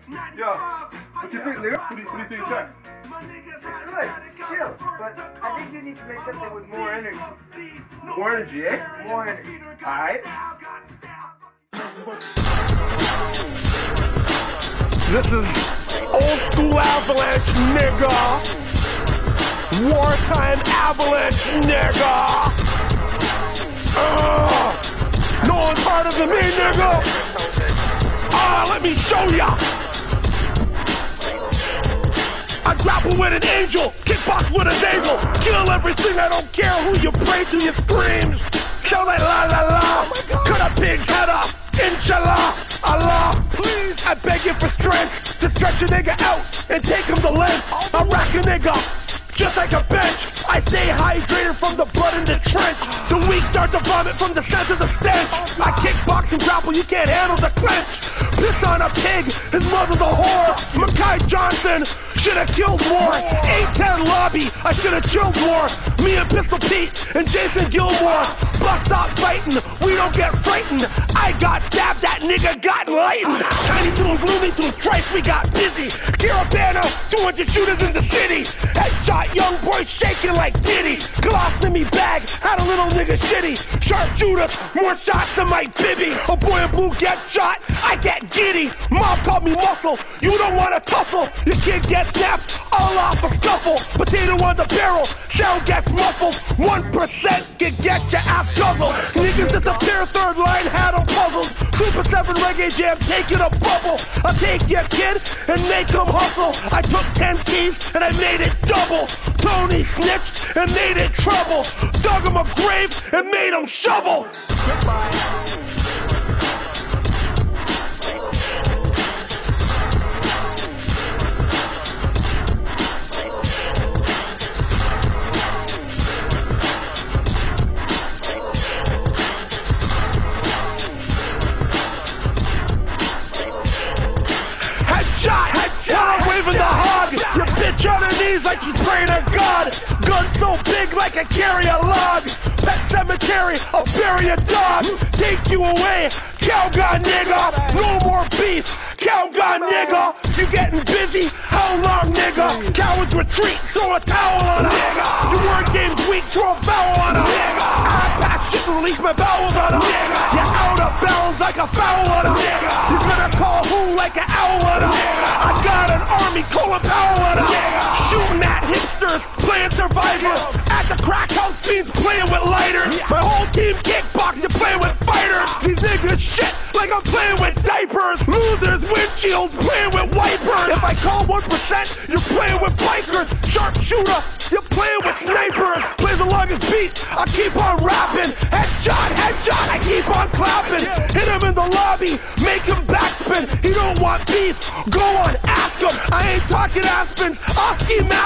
Yo, what you think, nigga? What do you think, Jack? It's good. It's chill. But I think you need to make something with more energy. More energy, eh? More energy. Alright. This is old school Avalanche, nigga. Wartime Avalanche, nigga. No one's harder than me, nigga. Let me show ya. I grapple with an angel, kickbox with a navel. Kill everything, I don't care who you pray to, you screams. Shout like la la la. Cut a pig's head off, inshallah. Allah, please, I beg you for strength to stretch a nigga out and take him the length. I rack a nigga just like a bench. I stay hydrated from the blood in the trench. The weak start to vomit from the scent of the stench. I kickbox and grapple, you can't handle the clench. Piss on a pig, his mother's a whore. Mackay Johnson should've killed more. 810 lobby, I should've chilled more. Me and Pistol Pete and Jason Gilmore. Bust stop fighting, we don't get frightened. I got stabbed, that nigga got enlightened. Tiny Toons, Looney Tunes, Trice, we got busy. Carabana, 200 shooters in the city. Headshot, young boy shaking like Diddy. Colostomy bag, had a little nigga shitty. Sharpshooters, more shots than my bibby. A boy in blue gets shot, I get giddy. Mom called me muscle, you don't wanna tussle. Your kid gets snapped, all off a scuffle. Potato on the barrel, sound gets muffled. 1% can get your ass guzzled. Niggas disappear, third line had them puzzled. Super 7 reggae jam, taking a bubble. I take your kid and make him hustle. I took 10 keys and I made it double. Tony snitched and made it trouble. Dug him a grave and made him shovel. Goodbye. Waving the hog, your bitch on her knees like she's praying to God. Gun so big like I carry a log. Pet cemetery, I'll bury a dog. Take you away, cow god nigga. No more beef, cow god nigga. You getting busy? How long, nigga? Cowards retreat, throw a towel on a nigga. Your word game's weak, throw a foul on a nigga. I pass shit and release my bowels on a nigga. You're out of bounds like a foul on a nigga. You're gonna call who like an owl on a nigga. I got an army calling power on a nigga. Shooting at hipsters, playing survivor. At the crack house fiends playing with lighters. My whole team kickboxing, playing with fighters. These niggas shit like I'm playing with diapers. Losers, windshields, playing with wipers. If I call 1%, you're playing with bikers. Sharpshooter, you're playing with snipers. Play the longest beat, I keep on rapping. Headshot, headshot, I keep on clapping. Hit him in the lobby, make him backspin. He don't want beef, go on, ask him. I ain't talking Aspens, I'll ski